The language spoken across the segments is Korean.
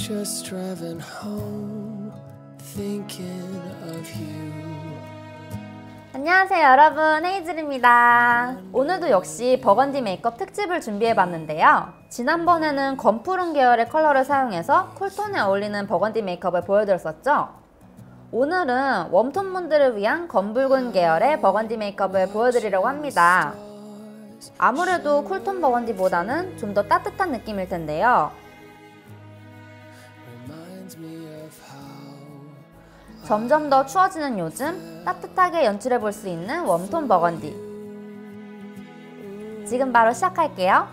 Just driving home, thinking of you. 안녕하세요 여러분, 헤이즐입니다. 오늘도 역시 버건디 메이크업 특집을 준비해봤는데요. 지난번에는 검푸른 계열의 컬러를 사용해서 쿨톤에 어울리는 버건디 메이크업을 보여드렸었죠. 오늘은 웜톤 분들을 위한 검붉은 계열의 버건디 메이크업을 보여드리려고 합니다. 아무래도 쿨톤 버건디보다는 좀 더 따뜻한 느낌일 텐데요. 점점 더 추워지는 요즘 따뜻하게 연출해 볼 수 있는 웜톤 버건디. 지금 바로 시작할게요.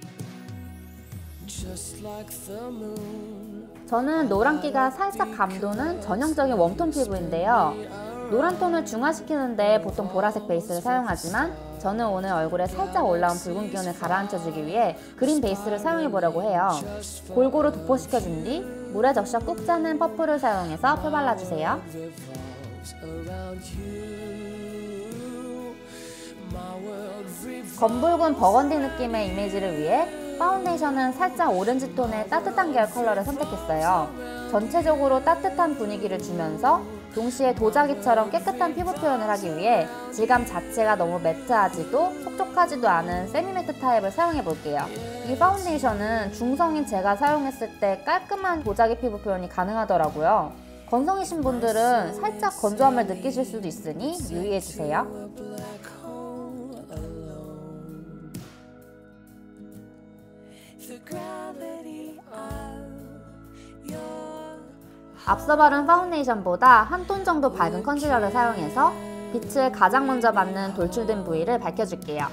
저는 노란기가 살짝 감도는 전형적인 웜톤 피부인데요. 노란톤을 중화시키는데 보통 보라색 베이스를 사용하지만 저는 오늘 얼굴에 살짝 올라온 붉은 기운을 가라앉혀주기 위해 그린 베이스를 사용해 보려고 해요. 골고루 도포시켜준 뒤 물에 적셔 꾹 짜는 퍼프를 사용해서 펴발라주세요. 검붉은 버건디 느낌의 이미지를 위해 파운데이션은 살짝 오렌지 톤의 따뜻한 계열 컬러를 선택했어요. 전체적으로 따뜻한 분위기를 주면서 동시에 도자기처럼 깨끗한 피부 표현을 하기 위해 질감 자체가 너무 매트하지도 촉촉하지도 않은 세미매트 타입을 사용해 볼게요. 이 파운데이션은 중성인 제가 사용했을 때 깔끔한 도자기 피부 표현이 가능하더라고요. 건성이신 분들은 살짝 건조함을 느끼실 수도 있으니 유의해주세요. 앞서 바른 파운데이션보다 한 톤 정도 밝은 컨실러를 사용해서 빛을 가장 먼저 받는 돌출된 부위를 밝혀줄게요.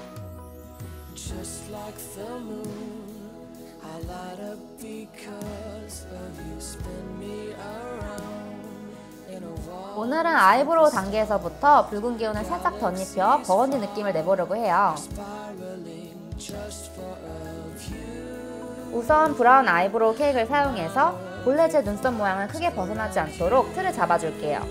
오늘은 아이브로우 단계에서부터 붉은 기운을 살짝 덧입혀 버건디 느낌을 내보려고 해요. 우선 브라운 아이브로우 케이크를 사용해서 본래 제 눈썹 모양을 크게 벗어나지 않도록 틀을 잡아줄게요.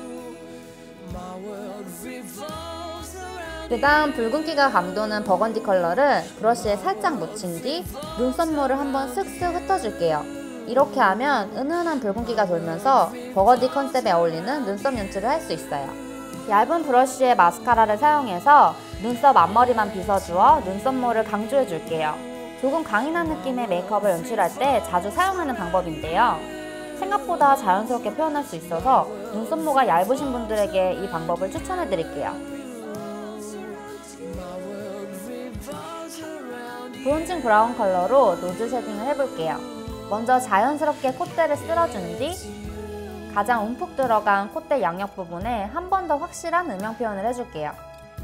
그 다음 붉은기가 감도는 버건디 컬러를 브러쉬에 살짝 묻힌 뒤 눈썹모를 한번 슥슥 흩어줄게요. 이렇게 하면 은은한 붉은기가 돌면서 버건디 컨셉에 어울리는 눈썹 연출을 할 수 있어요. 얇은 브러쉬에 마스카라를 사용해서 눈썹 앞머리만 빗어주어 눈썹모를 강조해줄게요. 조금 강인한 느낌의 메이크업을 연출할 때 자주 사용하는 방법인데요. 생각보다 자연스럽게 표현할 수 있어서 눈썹모가 얇으신 분들에게 이 방법을 추천해드릴게요. 브론징 브라운 컬러로 노즈 쉐딩을 해볼게요. 먼저 자연스럽게 콧대를 쓸어준 뒤 가장 움푹 들어간 콧대 양옆 부분에 한 번 더 확실한 음영 표현을 해줄게요.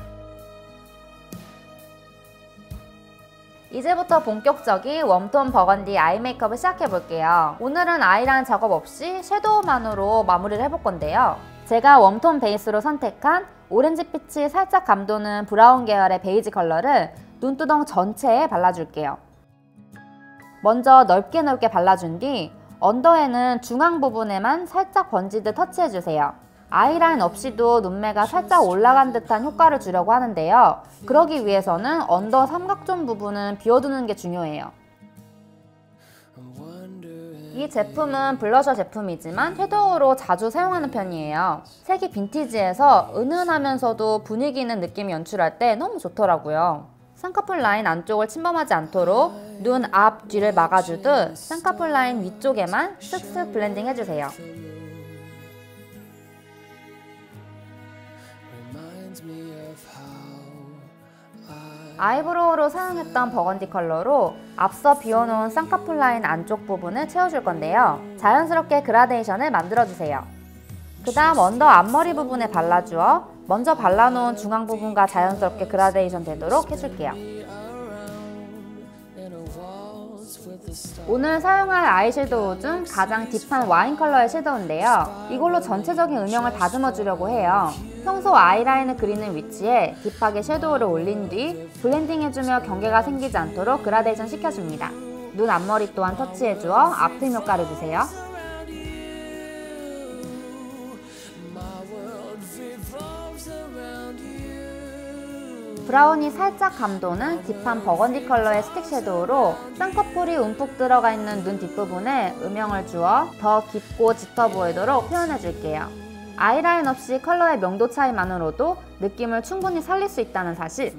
이제부터 본격적인 웜톤 버건디 아이 메이크업을 시작해볼게요. 오늘은 아이라인 작업 없이 섀도우만으로 마무리를 해볼 건데요. 제가 웜톤 베이스로 선택한 오렌지빛이 살짝 감도는 브라운 계열의 베이지 컬러를 눈두덩 전체에 발라줄게요. 먼저 넓게 발라준 뒤 언더에는 중앙 부분에만 살짝 번지듯 터치해주세요. 아이라인 없이도 눈매가 살짝 올라간 듯한 효과를 주려고 하는데요. 그러기 위해서는 언더 삼각존 부분은 비워두는 게 중요해요. 이 제품은 블러셔 제품이지만 섀도우로 자주 사용하는 편이에요. 색이 빈티지해서 은은하면서도 분위기 있는 느낌을 연출할 때 너무 좋더라고요. 쌍꺼풀 라인 안쪽을 침범하지 않도록 눈 앞, 뒤를 막아주듯 쌍꺼풀 라인 위쪽에만 쓱쓱 블렌딩 해주세요. 아이브로우로 사용했던 버건디 컬러로 앞서 비워놓은 쌍꺼풀 라인 안쪽 부분을 채워줄 건데요. 자연스럽게 그라데이션을 만들어주세요. 그 다음 언더 앞머리 부분에 발라주어 먼저 발라놓은 중앙 부분과 자연스럽게 그라데이션 되도록 해줄게요. 오늘 사용할 아이섀도우 중 가장 딥한 와인 컬러의 섀도우인데요. 이걸로 전체적인 음영을 다듬어 주려고 해요. 평소 아이라인을 그리는 위치에 딥하게 섀도우를 올린 뒤 블렌딩해주며 경계가 생기지 않도록 그라데이션 시켜줍니다. 눈 앞머리 또한 터치해주어 앞트임 효과를 주세요. 브라운이 살짝 감도는 딥한 버건디 컬러의 스틱 섀도우로 쌍꺼풀이 움푹 들어가 있는 눈 뒷부분에 음영을 주어 더 깊고 짙어 보이도록 표현해줄게요. 아이라인 없이 컬러의 명도 차이만으로도 느낌을 충분히 살릴 수 있다는 사실.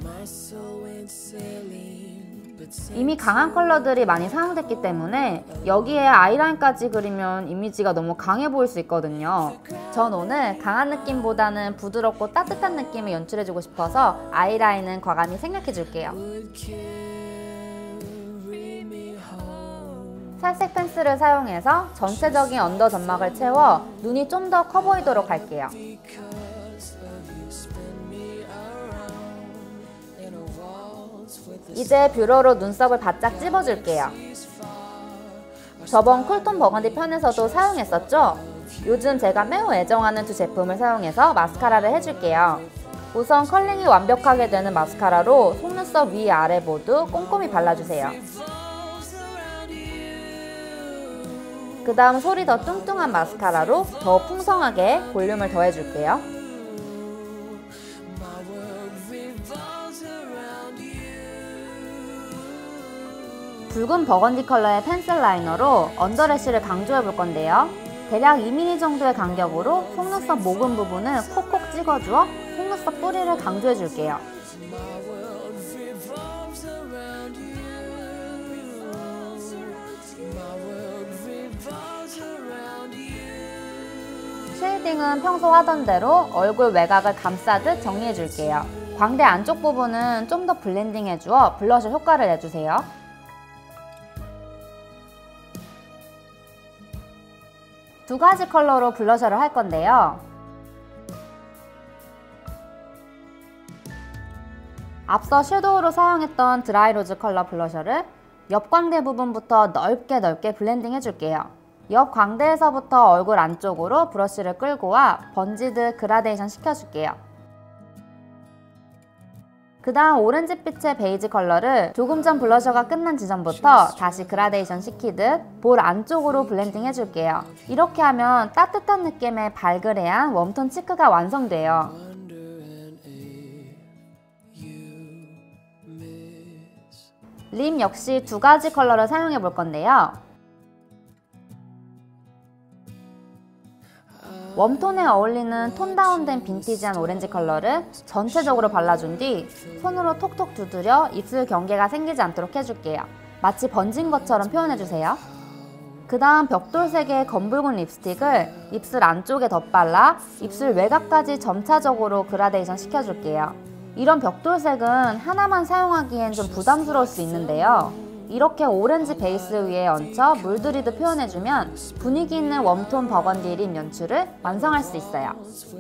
이미 강한 컬러들이 많이 사용됐기 때문에 여기에 아이라인까지 그리면 이미지가 너무 강해 보일 수 있거든요. 전 오늘 강한 느낌보다는 부드럽고 따뜻한 느낌을 연출해주고 싶어서 아이라인은 과감히 생략해줄게요. 살색 펜슬을 사용해서 전체적인 언더 점막을 채워 눈이 좀 더 커 보이도록 할게요. 이제 뷰러로 눈썹을 바짝 찝어줄게요. 저번 쿨톤 버건디 편에서도 사용했었죠? 요즘 제가 매우 애정하는 두 제품을 사용해서 마스카라를 해줄게요. 우선 컬링이 완벽하게 되는 마스카라로 속눈썹 위 아래 모두 꼼꼼히 발라주세요. 그 다음 솔이 더 뚱뚱한 마스카라로 더 풍성하게 볼륨을 더해줄게요. 붉은 버건디 컬러의 펜슬 라이너로 언더래쉬를 강조해 볼 건데요. 대략 2mm 정도의 간격으로 속눈썹 모근 부분을 콕콕 찍어주어 속눈썹 뿌리를 강조해 줄게요. 쉐이딩은 평소 하던 대로 얼굴 외곽을 감싸듯 정리해 줄게요. 광대 안쪽 부분은 좀 더 블렌딩 해주어 블러셔 효과를 내주세요. 두 가지 컬러로 블러셔를 할 건데요. 앞서 섀도우로 사용했던 드라이로즈 컬러 블러셔를 옆 광대 부분부터 넓게 블렌딩 해줄게요. 옆 광대에서부터 얼굴 안쪽으로 브러쉬를 끌고 와 번지듯 그라데이션 시켜줄게요. 그 다음 오렌지빛의 베이지 컬러를 조금 전 블러셔가 끝난 지점부터 다시 그라데이션 시키듯 볼 안쪽으로 블렌딩 해줄게요. 이렇게 하면 따뜻한 느낌의 발그레한 웜톤 치크가 완성돼요. 립 역시 두 가지 컬러를 사용해 볼 건데요. 웜톤에 어울리는 톤 다운된 빈티지한 오렌지 컬러를 전체적으로 발라준 뒤 손으로 톡톡 두드려 입술 경계가 생기지 않도록 해줄게요. 마치 번진 것처럼 표현해주세요. 그 다음 벽돌색의 검붉은 립스틱을 입술 안쪽에 덧발라 입술 외곽까지 점차적으로 그라데이션 시켜줄게요. 이런 벽돌색은 하나만 사용하기엔 좀 부담스러울 수 있는데요. 이렇게 오렌지 베이스 위에 얹혀 물들이듯 표현해주면 분위기 있는 웜톤 버건디 립 연출을 완성할 수 있어요.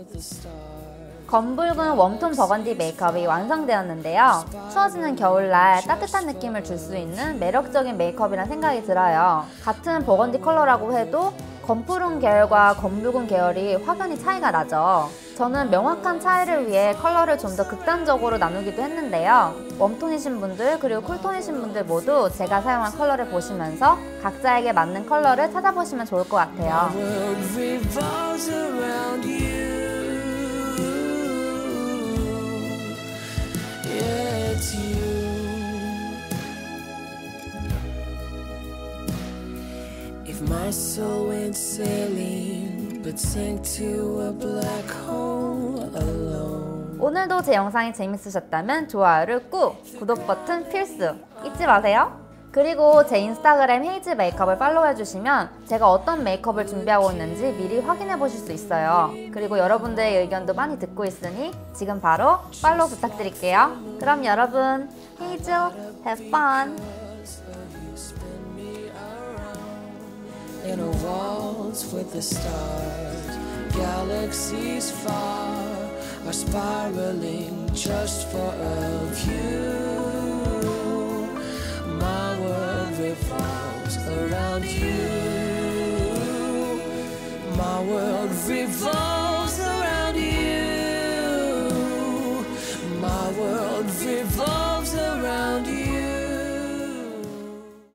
검붉은 웜톤 버건디 메이크업이 완성되었는데요. 추워지는 겨울날 따뜻한 느낌을 줄 수 있는 매력적인 메이크업이란 생각이 들어요. 같은 버건디 컬러라고 해도 검푸른 계열과 검붉은 계열이 확연히 차이가 나죠. 저는 명확한 차이를 위해 컬러를 좀 더 극단적으로 나누기도 했는데요. 웜톤이신 분들 그리고 쿨톤이신 분들 모두 제가 사용한 컬러를 보시면서 각자에게 맞는 컬러를 찾아보시면 좋을 것 같아요. If my soul went sailing but sank to a black hole alone. 오늘도 제 영상이 재밌으셨다면 좋아요를 꾹! 구독 버튼 필수! 잊지 마세요! 그리고 제 인스타그램 헤이즈 메이크업을 팔로우해주시면 제가 어떤 메이크업을 준비하고 있는지 미리 확인해 보실 수 있어요. 그리고 여러분들의 의견도 많이 듣고 있으니 지금 바로 팔로우 부탁드릴게요. 그럼 여러분, 헤이즈, have fun! In a waltz with the stars, galaxies far are spiraling just for a view. My world revolves around you. My world revolves